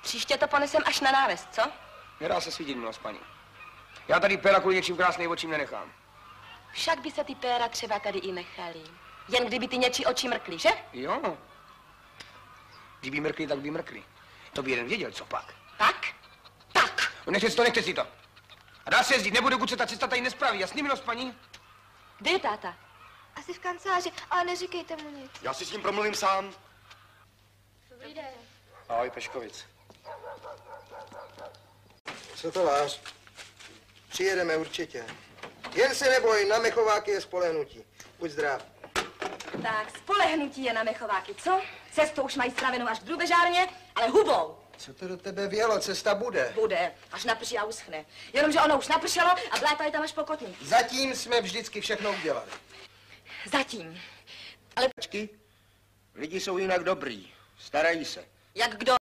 Příště to ponesem až na nález, co? Nedá se svítit, milost paní. Já tady péra kvůli něčím krásným očím nenechám. Však by se ty péra třeba tady i nechali. Jen kdyby ty něčí oči mrkly, že? Jo. Kdyby mrkli, tak by mrkli. To by jeden věděl, co pak. Pak? Tak. No nechte si to. A dá se jezdit, nebude, dokud se ta cesta tady nespraví. Jasný, milost paní? Kde je táta? Asi v kanceláři, ale neříkejte mu nic. Já si s ním promluvím sám. Dobrý den. Ahoj, Peškovic. Co to váš? Přijedeme určitě. Jen se neboj, na Mechováky je spolehnutí. Buď zdrav. Tak, spolehnutí je na Mechováky, co? Cestu už mají stravenou až k drubežárně, ale hubou. Co to do tebe vělo? Cesta bude. Bude, až naprší a uschne. Jenomže ono už napršelo a bláta je tam až po kotník. Zatím jsme vždycky všechno udělali. Zatím. Lidi jsou jinak dobrý, starají se. Jak kdo?